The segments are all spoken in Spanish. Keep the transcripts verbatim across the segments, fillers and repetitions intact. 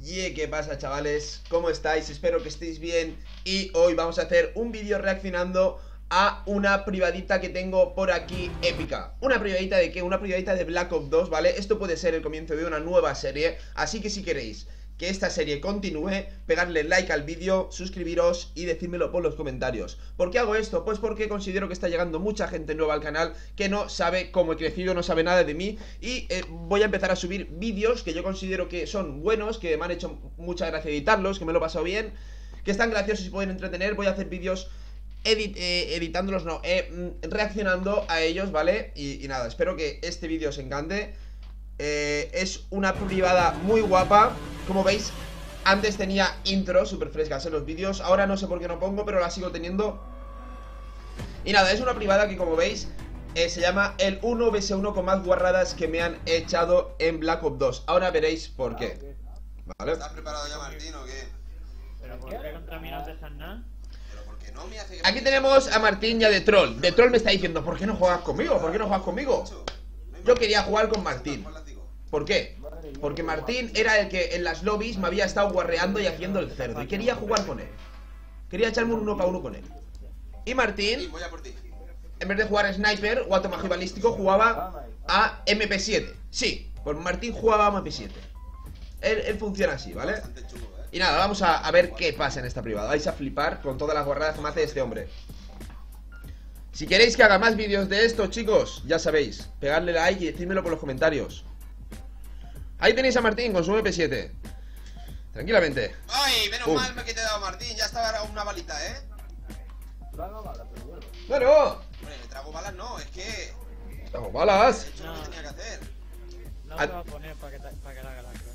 Yeah, ¿qué pasa, chavales? ¿Cómo estáis? Espero que estéis bien. Y hoy vamos a hacer un vídeo reaccionando a una privadita que tengo por aquí épica. ¿Una privadita de qué? Una privadita de Black Ops dos, ¿vale? Esto puede ser el comienzo de una nueva serie. Así que si queréis que esta serie continúe, pegarle like al vídeo, suscribiros y decírmelo por los comentarios. ¿Por qué hago esto? Pues porque considero que está llegando mucha gente nueva al canal que no sabe cómo he crecido, no sabe nada de mí. Y eh, voy a empezar a subir vídeos que yo considero que son buenos, que me han hecho mucha gracia editarlos, que me lo he pasado bien, que están graciosos y pueden entretener. Voy a hacer vídeos edit, eh, editándolos, no, eh, reaccionando a ellos, ¿vale? Y, y nada, espero que este vídeo os encante. Eh, es una privada muy guapa. Como veis, antes tenía intro súper frescas en los vídeos. Ahora no sé por qué no pongo, pero la sigo teniendo. Y nada, es una privada que, como veis, eh, se llama el uno versus uno con más guarradas que me han echado en Black Ops dos. Ahora veréis por qué. ¿Vale? ¿Estás preparado ya, Martín, o qué? ¿Pero por qué contra mí no empezas nada? Pero porque no me hace... Aquí tenemos a Martín y a The Troll. The Troll me está diciendo, ¿por qué no juegas conmigo? ¿Por qué no juegas conmigo? Yo quería jugar con Martín. ¿Por qué? Porque Martín era el que en las lobbies me había estado guarreando y haciendo el cerdo. Y quería jugar con él. Quería echarme un uno para uno con él. Y Martín, en vez de jugar a Sniper o a Tomaje Balístico, jugaba a M P siete. Sí, pues Martín jugaba a M P siete. Él, él funciona así, ¿vale? Y nada, vamos a, a ver qué pasa en esta privada. Vais a flipar con todas las guarradas que me hace este hombre. Si queréis que haga más vídeos de esto, chicos, ya sabéis, pegadle like y decídmelo por los comentarios. Ahí tenéis a Martín con su M P siete. Tranquilamente. Ay, menos Pum. mal que te he dado, Martín. Ya estaba una balita, ¿eh? ¡Bueno! Hombre, le trago balas, no, es que... ¡Trago balas! He hecho lo que tenía que hacer. No te va a poner para que, te, para que la haga la cara.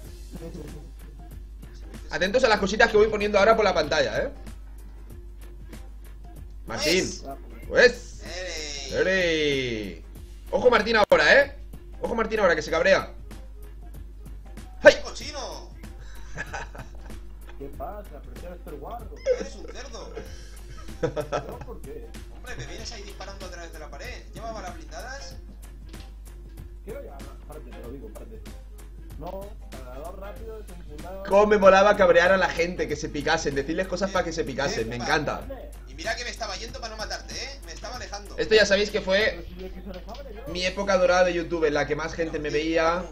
Atentos a las cositas que voy poniendo ahora por la pantalla, ¿eh? Martín. Pues. Ey. ¡Ere! Ojo Martín ahora, ¿eh? Ojo Martín ahora, que se cabrea. ¡Ay! ¡Cochino! ¿Qué pasa? Prefiero estar guardo. Eres un cerdo. ¿No? ¿Por qué? Hombre, me vienes ahí disparando a través de la pared. ¿Lleva balas blindadas? Quiero ya, parte, te lo digo, parte. No, cargador rápido, desenfundado. Cómo me molaba cabrear a la gente, que se picasen, decirles cosas para que se picasen, me encanta. Y mira que me estaba yendo para no matarte, ¿eh? Me estaba alejando. Esto ya sabéis que fue Pero si yo quiso alejarme, yo. mi época dorada de YouTube, en la que más gente me veía.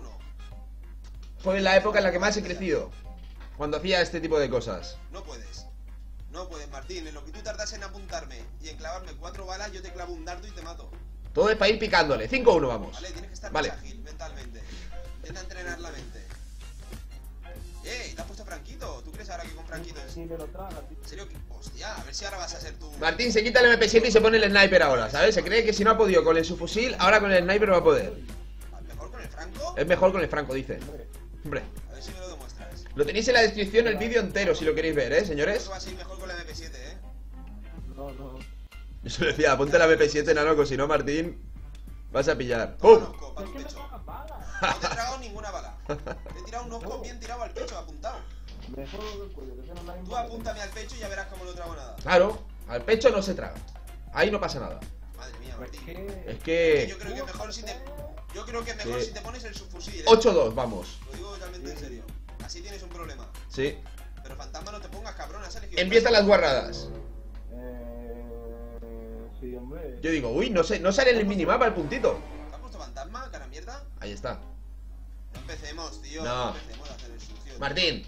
Fue la época en la que más he crecido, cuando hacía este tipo de cosas. No puedes. No puedes, Martín. En lo que tú tardas en apuntarme y en clavarme cuatro balas, yo te clavo un dardo y te mato. Todo es para ir picándole. cinco uno, vamos. Vale, tienes que estar Vale. más ágil mentalmente. Intenta entrenar la mente. ¡Eh! ¿Te has puesto Franquito? ¿Tú crees ahora que con Franquito es...? Si me lo traga, tío. ¿En serio? Hostia, a ver si ahora vas a ser tú... Martín se quita el M P siete y se pone el sniper ahora, ¿sabes? Se cree que si no ha podido con el subfusil, ahora con el sniper va a poder. ¿Mejor con el Franco? Es mejor con el franco, dice. Hombre, A ver si me lo demuestras. lo tenéis en la descripción el vídeo entero si lo queréis ver, ¿eh, Creo señores? que va a ser mejor con la M P siete, ¿eh? No, no. Yo se lo decía, ponte la M P siete, nanoco, si no, Martín, vas a pillar. Toma ¡Pum! un osco para Es tu que me pecho. cagan balas. No te he tragado ninguna bala. Te he tirado un osco bien tirado al pecho, apuntado. Me jodo el cuello, que se no me Tú apúntame al pecho y ya verás cómo no trago nada. Claro, al pecho no se traga. Ahí no pasa nada. Madre mía, Pues Martín. que. Es que... Yo creo que mejor si te... Yo creo que mejor Sí. si te pones el subfusil, ¿eh? ocho dos, vamos. Lo digo totalmente en serio. Así tienes un problema. Sí. Pero fantasma no te pongas, cabrón. Has elegido... Empiezan las guarradas. Eh. Sí, hombre. Yo digo, uy, no sé, no sale en el minimapa el puntito. ¿Te has puesto fantasma, cara mierda? Ahí está. No empecemos, tío. No. No empecemos a hacer el sucio. Martín.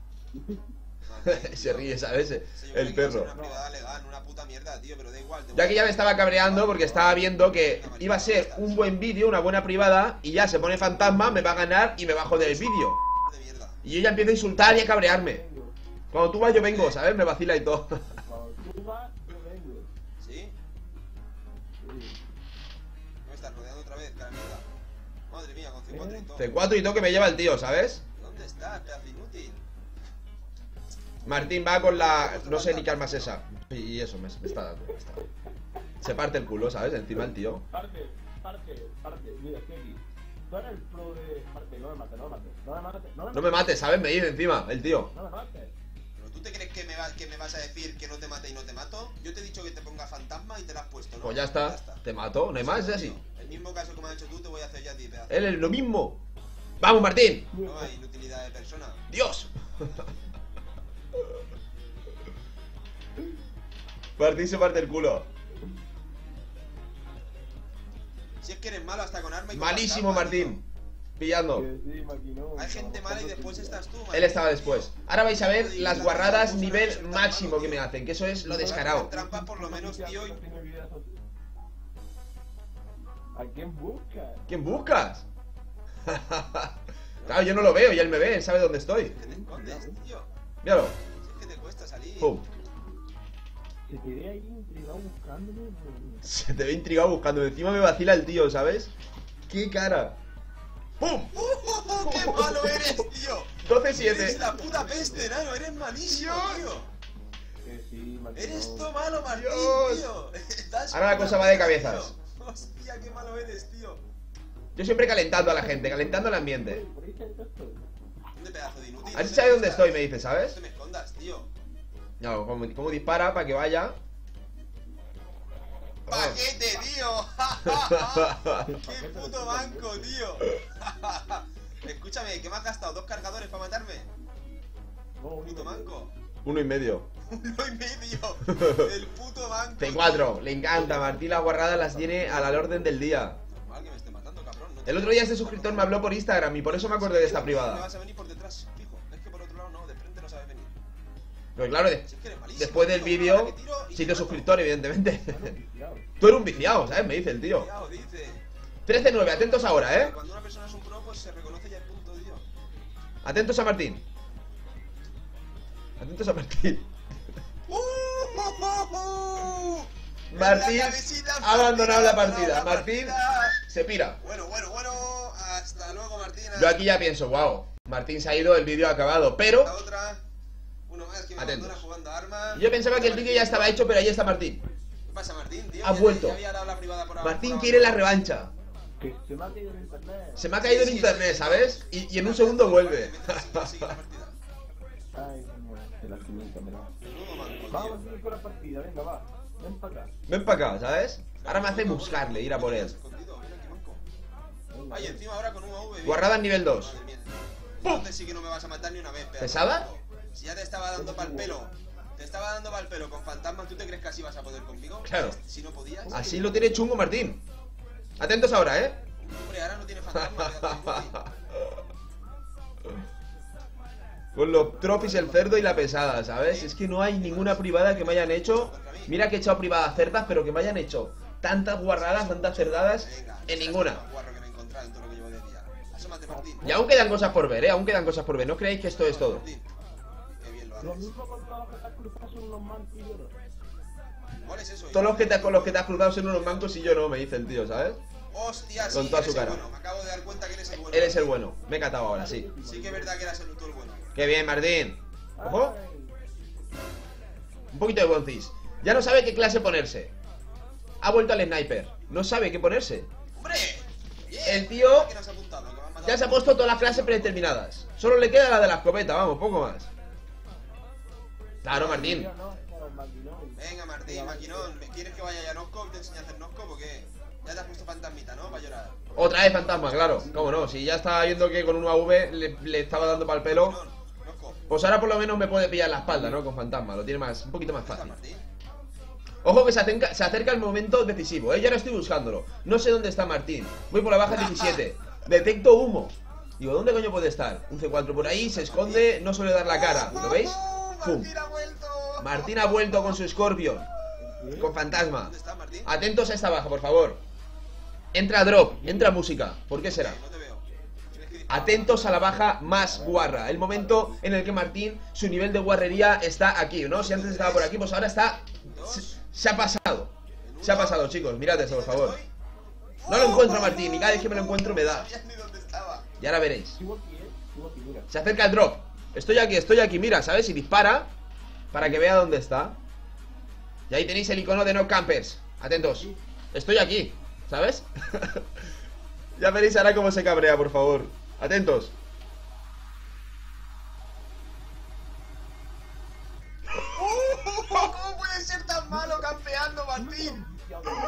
Martín, Se ríe, ¿sabes? Sí, yo El creo que iba a ser perro. Una privada legal, una puta mierda, tío, pero da igual. te voy Ya a- que ya me estaba cabreando porque estaba viendo que iba a ser un buen vídeo, una buena privada, y ya se pone fantasma, me va a ganar y me va a joder el vídeo. De mierda. Y yo ya empiezo a insultar y a cabrearme. Cuando tú vas yo vengo, ¿sabes? Me vacila y todo. Cuando tú vas, yo vengo. ¿Sí? Sí. ¿No me estás rodeando otra vez, cara mierda? Madre mía, con C cuatro y todo. C cuatro y todo que me lleva el tío, ¿sabes? ¿Dónde estás, pedazo inútil? Martín va con la... no sé ni qué arma es esa. Y eso, me, me está dando. me está dando. Se parte el culo, ¿sabes? Encima el tío. Parte, parte, parte. Mira, estoy aquí. Tú eres el pro de. Parte, no me mates, no me mates. No me mates, no me No me mates, ¿sabes? Me dice encima, el tío. No me mates. ¿Pero tú te crees que me, va- que me vas a decir que no te mate y no te mato? Yo te he dicho que te ponga fantasma y te la has puesto, ¿no? Pues ya está. Te mato, no hay más, es así. El mismo caso que me has hecho tú te voy a hacer yo a ti, pedazo. Él es lo mismo. ¡Vamos, Martín! No hay inutilidad de persona. ¡Dios! Martín se parte el culo. Si es que eres malo hasta con arma y con Malísimo, las gafas, Martín. Pillando. Que sí, maquinón. Hay gente mala y después estás tú, Él estaba después. Ahora vais a ver las guarradas nivel máximo que me hacen, que eso es lo descarado. Trampas por lo menos, tío. y- ¿A quién buscas? ¿Quién buscas? Claro, yo no lo veo y él me ve, él sabe dónde estoy. ¿Qué te escondes, tío? Míralo. Si es que te cuesta salir. Pum. Se te ve ahí intrigado buscándome. Se te ve intrigado buscando. Encima me vacila el tío, ¿sabes? ¡Qué cara! ¡Pum! ¡Uh, ¡Qué malo eres, tío! doce Eres siete. la puta peste, nano. Eres malísimo, tío. Que sí, maquinón. Eres todo malo, Martín, Dios. tío. Estás Ahora la una cosa va de mierda, cabezas. tío. Hostia, qué malo eres, tío. Yo siempre calentando a la gente, calentando el ambiente. Por ahí está el texto. ¿Dónde pedazo de inútil? A ver si ¿Dónde sabe dónde estás? estoy, me dice, ¿sabes? No te me escondas, tío. No, como, como dispara para que vaya. ¡Paquete, tío! ¡Qué puto banco, tío! Escúchame, ¿qué me has gastado? ¿Dos cargadores para matarme? No, Puto manco. Uno y medio. Uno y medio. El puto banco. C cuatro, le encanta. Martín las guarradas las tiene a la orden del día. Normal que me esté matando, cabrón. No El otro día este suscriptor me habló por Instagram y por eso me acordé de esta Me privada. vas a venir por detrás, fijo. Es que por otro lado no, de frente no sabes venir. Pero claro, de- Si es que eres malísimo, después del tío, una vídeo, bala que tiro y si te te mato. suscriptor, evidentemente. viciado. Tú eres un viciado, ¿sabes? Me dice el tío. Cuidado, dice. trece nueve, atentos ahora, ¿eh? Cuando una persona es un pro, pues se reconoce ya el punto, tío. Atentos a Martín. Atentos a Martín. ¡Uh! ¡Uh, uh, uh! Martín En la cabecita, ha abandonado la Martín, partida. ha abandonado Martín la partida. se pira. Bueno, bueno, bueno. Hasta luego, Martín. Yo aquí ya pienso, wow, Martín se ha ido, el vídeo ha acabado. Pero La otra. Uno más que me Atentos. abandona jugando a arma. yo pensaba que el vídeo ya estaba hecho, pero ahí está Martín. ¿Qué pasa, Martín, tío? Ha Ya- vuelto. ya había dado la privada por Martín por quiere la abajo. revancha. Que se me ha caído el internet. Se me ha caído en Sí, sí, internet, sí, ¿sabes? sí. Y, y en un segundo vuelve. Métete así, sigue la partida. Ay, señor, de la química, mira. Menudo manco, Vamos a tío. seguir con la partida, venga, va. Ven para acá. Ven para acá, ¿sabes? Ahora me hace buscarle, ir a por él. Escondido, mira qué manco. Venga, Ay, ven. encima ahora con un A V. bien. Guarrada nivel dos. Madre mía. ¡Pum! Entonces sí que no me vas a matar ni una vez, pedazo ¿Pesada? de manco. Si ya te estaba dando pa'l pelo. Te estaba dando pa'l pelo con fantasmas, ¿tú te crees que así vas a poder conmigo? Claro. Si no podías. Así lo tiene chungo Martín. Atentos ahora, ¿eh? Hombre, ahora no tiene fantasmas. pedazo de inútil. Con los trophies, el cerdo y la pesada, ¿sabes? Es que no hay ninguna privada que me hayan hecho. Mira que he echado privadas cerdas, pero que me hayan hecho tantas guarradas, tantas cerdadas, Venga, en ese ninguna. es el más guarro que me he encontrado en todo lo que llevo de día. Asómate, Martín. Y aún quedan cosas por ver, ¿eh? Aún quedan cosas por ver. No creéis que esto es todo. Martín. Qué bien lo Los haces. mismos controles que te has cruzado son unos mancos y lloros. ¿Cuál es eso? Todos los que te, con los que te has cruzado son unos mancos y yo no, me dice el tío, ¿sabes? Hostia, sí, Con toda eres su el cara. bueno. Me acabo de dar cuenta que eres el bueno. Él es el bueno. Me he catado ahora, sí. Sí que es verdad que eras el, tú el bueno. Qué bien, Martín. Ojo. Ay, Un poquito de boncis. Ya no sabe qué clase ponerse. Ha vuelto al sniper. No sabe qué ponerse. ¡Hombre! Bien. El tío ¿Qué nos ha apuntado? Que me han matado. ya se ha puesto todas las clases predeterminadas. Solo le queda la de la escopeta, vamos, poco más. Claro, Martín. yo no, no, el maquinón. Venga, Martín, maquinón. ¿Quieres que vaya ya a Nosco y te enseñe a hacer Nosco o qué? Ya te has puesto fantasmita, ¿no? Para llorar. Otra vez fantasma, claro. Cómo no, si ya estaba viendo que con un A V le, le estaba dando para el pelo. Maquinón, Nosco. Pues ahora por lo menos me puede pillar la espalda, ¿no? Con fantasma, lo tiene más, un poquito más ¿Dónde está fácil. Martín? Ojo que se acerca, se acerca el momento decisivo, ¿eh? Ya no estoy buscándolo. No sé dónde está Martín. Voy por la baja diecisiete. Detecto humo. Digo, ¿dónde coño puede estar? Un C cuatro por ahí, se esconde, no suele dar la cara. ¿Lo veis? ¡Pum! ¡Martín ha vuelto! Martín ha vuelto con su Scorpion. Con fantasma. ¿Dónde está Martín? Atentos a esta baja, por favor. Entra drop, entra música. ¿Por qué será? Eh, No te veo. Tienes que disparar. Atentos a la baja más guarra. El momento en el que Martín, su nivel de guarrería está aquí, ¿no? Si antes estaba por aquí, pues ahora está... Se, se ha pasado. Se ha pasado, chicos. Mirad esto, por favor. No lo encuentro a Martín y cada vez que me lo encuentro me da. No sabía ni dónde estaba. Y ahora veréis. Sigo aquí, eh. Sigo aquí, mira. Se acerca el drop. Estoy aquí, estoy aquí, mira, ¿sabes? Y dispara para que vea dónde está. Y ahí tenéis el icono de No Campers. Atentos. Estoy aquí, ¿sabes? Ya veréis ahora cómo se cabrea, por favor. Atentos. ¿Cómo puede ser tan malo campeando, Martín?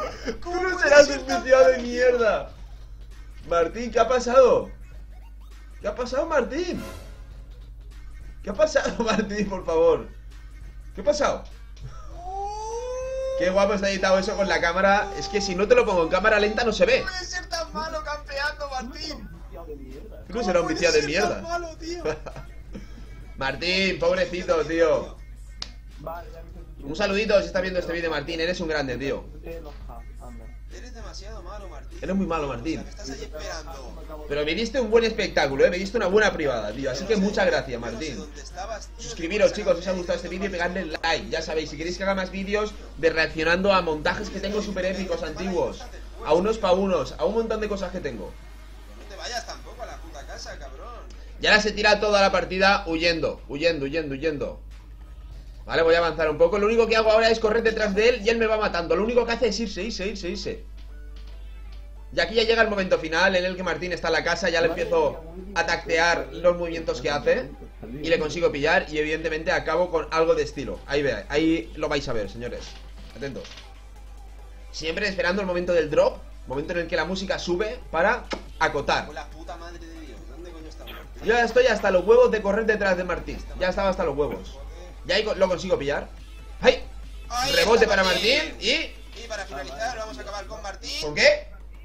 ¿Cómo serás un viciado de mierda? Martín, ¿qué ha pasado? ¿Qué ha pasado, Martín? ¿Qué ha pasado, Martín, por favor? ¿Qué ha pasado? Qué guapo está editado eso con la cámara. Es que si no te lo pongo en cámara lenta no se ve. ¿Cómo puede ser tan malo campeando, Martín? Creo que será un viciado de ¿Cómo puede ser tan mierda. malo, tío? Martín, pobrecito, tío. Vale, ya me hice tu Un saludito si estás viendo este vídeo, Martín. Eres un grande, tío. Eres demasiado malo, Martín. Eres muy malo, Martín. O sea, que estás ahí esperando. Pero me diste un buen espectáculo, eh. Me diste una buena privada, tío. Así que muchas gracias, Yo no sé Martín. dónde estabas, tío, Suscribiros, que chicos, si os ha sacas gustado este vídeo y vídeos, pegadle like. Ya sabéis, si queréis que haga más vídeos de reaccionando a montajes que tengo súper épicos, antiguos, a unos pa' unos, a un montón de cosas que tengo. No te vayas tampoco a la puta casa, cabrón. Y ahora se tira toda la partida huyendo, huyendo, huyendo, huyendo. Vale, voy a avanzar un poco. Lo único que hago ahora es correr detrás de él y él me va matando. Lo único que hace es irse, irse, irse, irse. Y aquí ya llega el momento final en el que Martín está en la casa. Ya le empiezo a tactear los movimientos que hace y le consigo pillar. Y evidentemente acabo con algo de estilo. Ahí veis, ahí lo vais a ver, señores. Atentos. Siempre esperando el momento del drop, momento en el que la música sube para acotar. Con la puta madre de Dios. ¿Dónde coño está Martín? Yo ya estoy hasta los huevos de correr detrás de Martín. Ya estaba hasta los huevos. Y ahí lo consigo pillar. ¡Ay! Ahí Rebote está para Martín y... Y para finalizar vamos a acabar con Martín. ¿Con qué?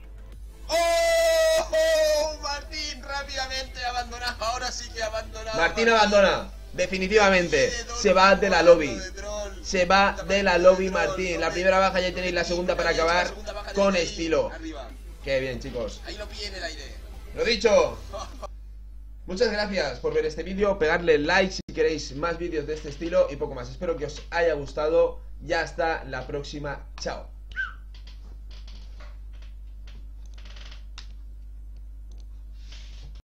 ¡Oh! Martín rápidamente abandonado. Ahora sí que abandonado. Martín abandona. Definitivamente. Se va de la lobby. Se va de la lobby Martín. La primera baja ya tenéis la segunda para acabar con estilo. Arriba. Qué bien, chicos. Ahí lo pillé en el aire. Lo dicho. Muchas gracias por ver este vídeo. Pegarle like si queréis más vídeos de este estilo y poco más. Espero que os haya gustado. Ya hasta la próxima. Chao.